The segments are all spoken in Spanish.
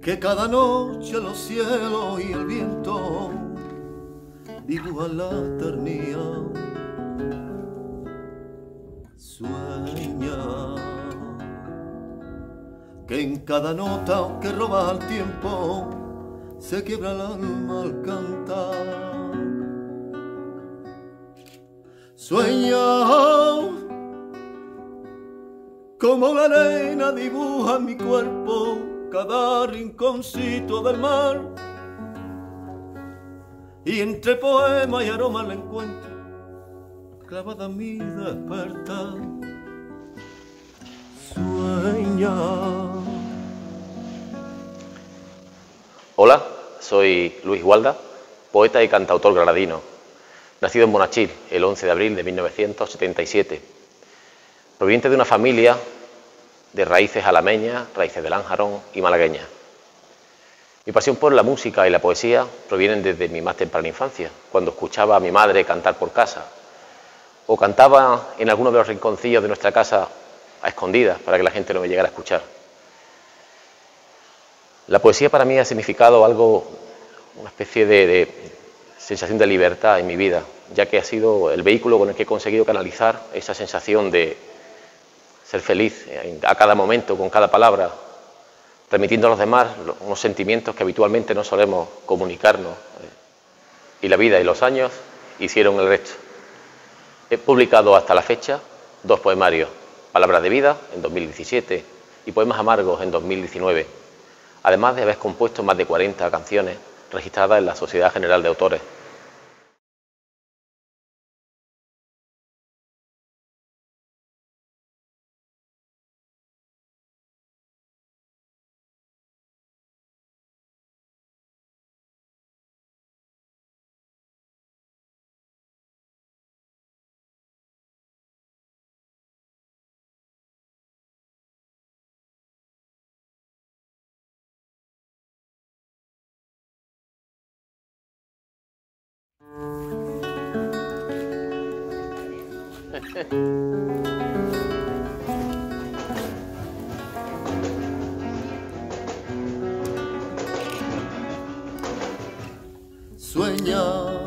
que cada noche los cielos y el viento dibujan la eternidad. Sueña que en cada nota que roba el tiempo se quiebra el alma al cantar. Sueña como la arena dibuja en mi cuerpo cada rinconcito del mar, y entre poema y aroma la encuentro clavada en mi despertar. Sueña. Hola, soy Luis Gualda, poeta y cantautor granadino, nacido en Bonachil el 11 de abril de 1977, proveniente de una familia de raíces alameñas, raíces de Lanjarón y malagueñas. Mi pasión por la música y la poesía provienen desde mi más temprana infancia, cuando escuchaba a mi madre cantar por casa, o cantaba en alguno de los rinconcillos de nuestra casa a escondidas para que la gente no me llegara a escuchar. La poesía para mí ha significado algo, una especie de sensación de libertad en mi vida, ya que ha sido el vehículo con el que he conseguido canalizar esa sensación de ser feliz a cada momento, con cada palabra, transmitiendo a los demás unos sentimientos que habitualmente no solemos comunicarnos. Y la vida y los años hicieron el resto. He publicado hasta la fecha 2 poemarios, Palabras de vida en 2017 y Poemas amargos en 2019, además de haber compuesto más de 40 canciones registradas en la Sociedad General de Autores. Sueña.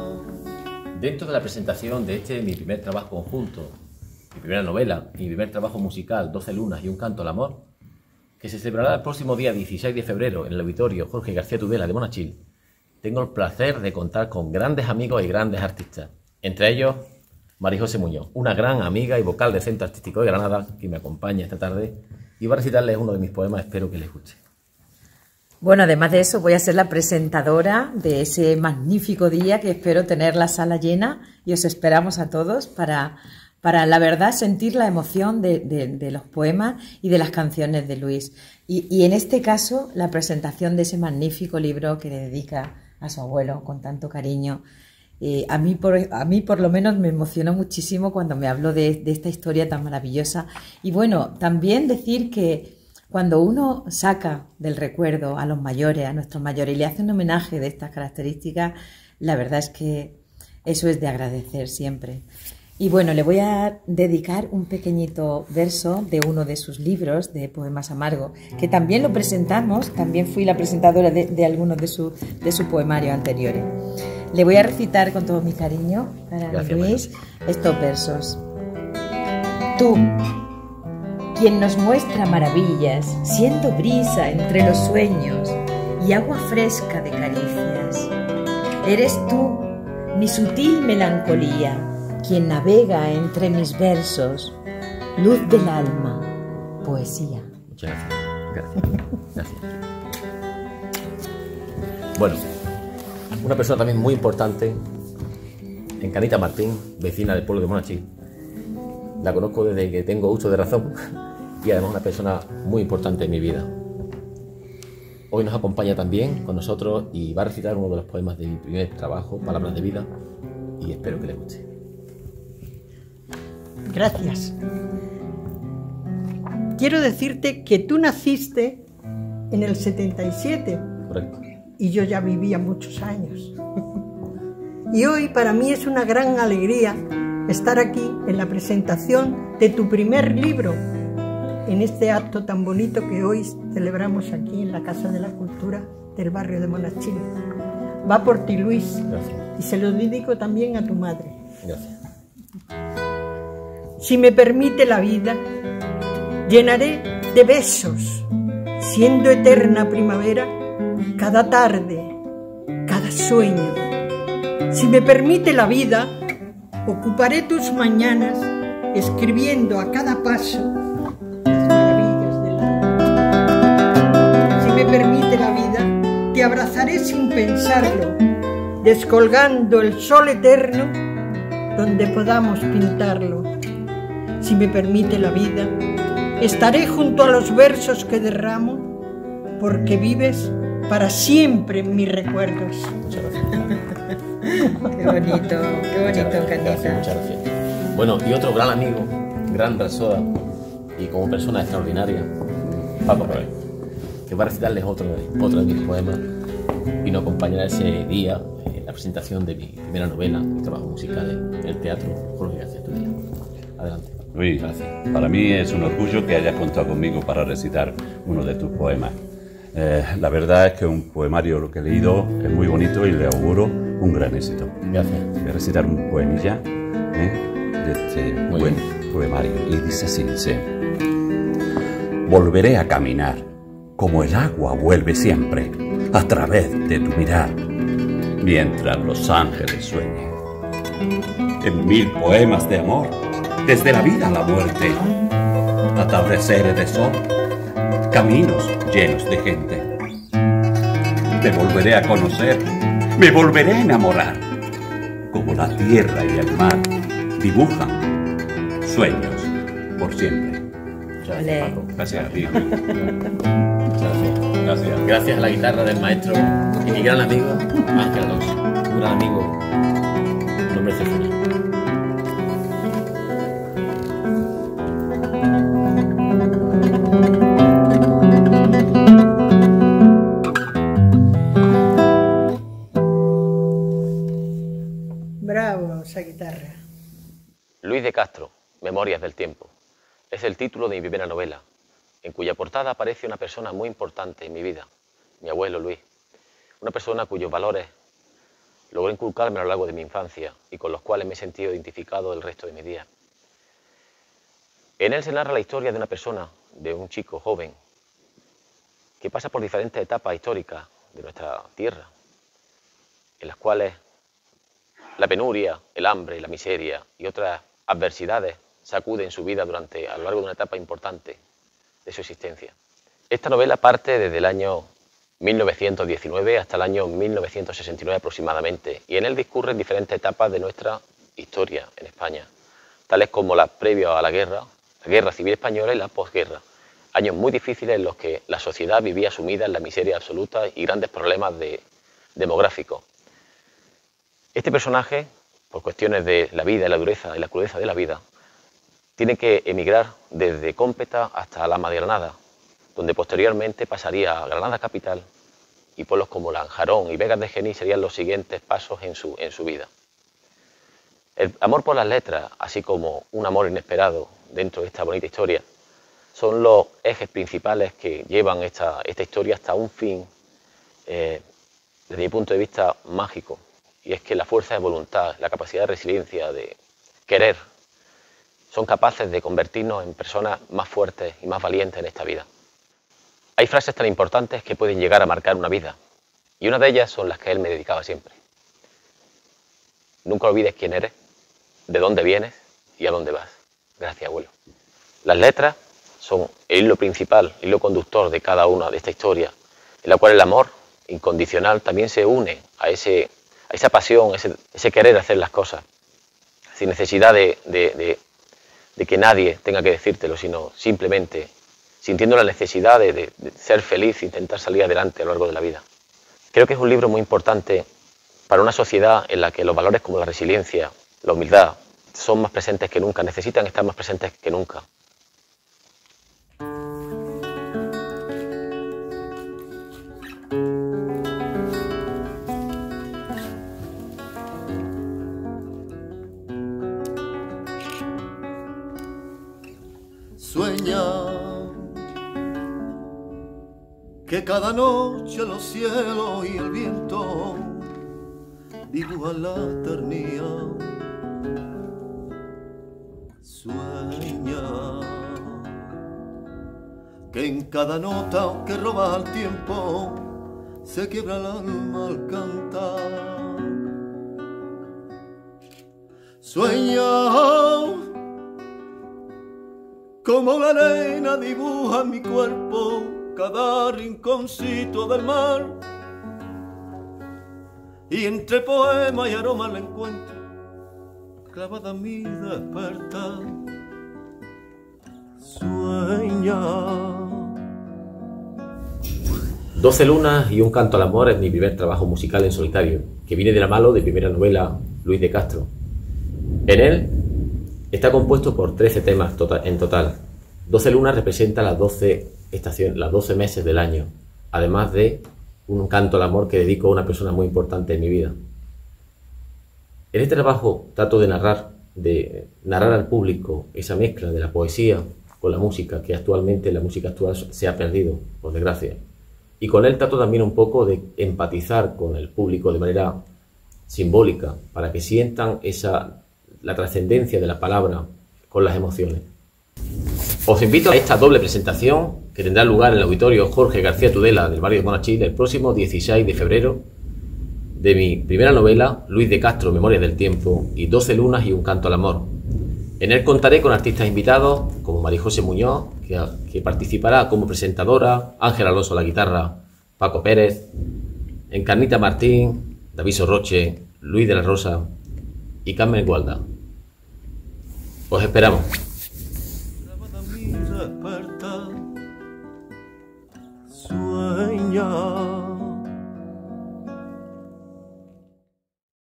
Dentro de la presentación de mi primer trabajo conjunto, mi primera novela y mi primer trabajo musical, 12 lunas y un canto al amor, que se celebrará el próximo día 16 de febrero en el auditorio Jorge García Tudela de Bonachil, tengo el placer de contar con grandes amigos y grandes artistas, entre ellos María José Muñoz, una gran amiga y vocal del Centro Artístico de Granada, que me acompaña esta tarde y va a recitarles uno de mis poemas, espero que les guste. Bueno, además de eso, voy a ser la presentadora de ese magnífico día que espero tener la sala llena y os esperamos a todos para la verdad, sentir la emoción de los poemas y de las canciones de Luis. Y en este caso, la presentación de ese magnífico libro que le dedica a su abuelo con tanto cariño. A mí por lo menos me emociona muchísimo cuando me habló de esta historia tan maravillosa. Y bueno, también decir que cuando uno saca del recuerdo a los mayores, a nuestros mayores, y le hace un homenaje de estas características, la verdad es que eso es de agradecer siempre. Y bueno, le voy a dedicar un pequeñito verso de uno de sus libros, de Poemas amargos, que también lo presentamos, también fui la presentadora de algunos de sus poemarios anteriores. Le voy a recitar con todo mi cariño para Luis estos versos. Tú, quien nos muestra maravillas, siendo brisa entre los sueños y agua fresca de caricias, eres tú, mi sutil melancolía, quien navega entre mis versos, luz del alma, poesía. Muchas gracias. Gracias. Bueno, una persona también muy importante, Encanita Martín, vecina del pueblo de Bonachil. La conozco desde que tengo uso de razón y además una persona muy importante en mi vida. Hoy nos acompaña también con nosotros y va a recitar uno de los poemas de mi primer trabajo, Palabras de vida, y espero que le guste. Gracias. Quiero decirte que tú naciste en el 77. Correcto. Y yo ya vivía muchos años. Y hoy para mí es una gran alegría estar aquí en la presentación de tu primer libro, en este acto tan bonito que hoy celebramos aquí en la Casa de la Cultura del barrio de Monachil. Va por ti, Luis. Gracias. Y se lo dedico también a tu madre. Gracias. Si me permite la vida, llenaré de besos, siendo eterna primavera, cada tarde, cada sueño. Si me permite la vida, ocuparé tus mañanas escribiendo a cada paso las maravillas del alma. Si me permite la vida, te abrazaré sin pensarlo, descolgando el sol eterno donde podamos pintarlo. Si me permite la vida, estaré junto a los versos que derramo, porque vives para siempre en mis recuerdos. Muchas gracias. Qué bonito, Cañita. Muchas gracias. Bueno, y otro gran amigo, gran persona y como persona extraordinaria, Paco Roel, que va a recitarles otro de mis poemas y nos acompañará ese día en la presentación de mi primera novela, mi trabajo musical en el teatro Jorge García Tudela. Adelante. Luis, Gracias. para mí es un orgullo que hayas contado conmigo para recitar uno de tus poemas. La verdad es que un poemario lo que he leído es muy bonito y le auguro un gran éxito. Gracias. Voy a recitar un poemilla de este Muy buen bien. poemario y dice así, dice: volveré a caminar como el agua vuelve siempre a través de tu mirar mientras los ángeles sueñen. En 1000 poemas de amor, desde la vida a la muerte, atardeceres de sol, caminos llenos de gente. Te volveré a conocer, me volveré a enamorar, como la tierra y el mar dibujan sueños por siempre. Muchas Ole. gracias, Paco. Gracias a ti. Muchas gracias. Gracias. Gracias a la guitarra del maestro y mi gran amigo Ángel Alonso, un gran amigo, un hombre excepcional. Bravo, esa guitarra. Luis de Castro, Memorias del tiempo. Es el título de mi primera novela, en cuya portada aparece una persona muy importante en mi vida, mi abuelo Luis. Una persona cuyos valores logré inculcarme a lo largo de mi infancia y con los cuales me he sentido identificado el resto de mis días. En él se narra la historia de una persona, de un chico joven, que pasa por diferentes etapas históricas de nuestra tierra, en las cuales la penuria, el hambre, la miseria y otras adversidades sacuden su vida a lo largo de una etapa importante de su existencia. Esta novela parte desde el año 1919 hasta el año 1969 aproximadamente, y en él discurren diferentes etapas de nuestra historia en España, tales como la previa a la Guerra Civil Española y la posguerra, años muy difíciles en los que la sociedad vivía sumida en la miseria absoluta y grandes problemas demográficos. Este personaje, por cuestiones de la vida y la dureza y la crudeza de la vida, tiene que emigrar desde Cómpeta hasta Alhama de Granada, donde posteriormente pasaría a Granada capital, y pueblos como Lanjarón y Vegas de Genil serían los siguientes pasos en su vida. El amor por las letras, así como un amor inesperado dentro de esta bonita historia, son los ejes principales que llevan esta historia hasta un fin, desde mi punto de vista, mágico, y es que la fuerza de voluntad, la capacidad de resiliencia, de querer, son capaces de convertirnos en personas más fuertes y más valientes en esta vida. Hay frases tan importantes que pueden llegar a marcar una vida, y una de ellas son las que él me dedicaba siempre. Nunca olvides quién eres, de dónde vienes y a dónde vas. Gracias, abuelo. Las letras son el hilo principal, el hilo conductor de cada una de esta historia, en la cual el amor incondicional también se une a esa pasión, ese querer hacer las cosas, sin necesidad de que nadie tenga que decírtelo, sino simplemente sintiendo la necesidad de ser feliz e intentar salir adelante a lo largo de la vida. Creo que es un libro muy importante para una sociedad en la que los valores como la resiliencia, la humildad, son más presentes que nunca, necesitan estar más presentes que nunca. Sueña que cada noche los cielos y el viento dibujan la eternidad. Sueña que en cada nota que roba el tiempo se quiebra el alma al cantar. Sueña como la arena dibuja en mi cuerpo cada rinconcito del mar, y entre poema y aroma la encuentro clavada en mi despertar. Sueña. 12 lunas y un canto al amor es mi primer trabajo musical en solitario, que viene de la mano de primera novela Luis de Castro. En él está compuesto por 13 temas en total. 12 lunas representa las 12 estaciones, los 12 meses del año, además de un canto al amor que dedico a una persona muy importante en mi vida. En este trabajo trato de narrar al público esa mezcla de la poesía con la música, que actualmente la música actual se ha perdido, por desgracia. Y con él trato también un poco de empatizar con el público de manera simbólica, para que sientan la trascendencia de la palabra con las emociones. Os invito a esta doble presentación que tendrá lugar en el auditorio Jorge García Tudela del barrio de Monachil el próximo 16 de febrero, de mi primera novela Luis de Castro, Memorias del Tiempo, y 12 lunas y un canto al amor. En él contaré con artistas invitados como María José Muñoz, que participará como presentadora, Ángel Alonso a la guitarra, Paco Pérez, Encarnita Martín, David Sorroche, Luis de la Rosa y Carmen Gualda. Os esperamos. Sueña.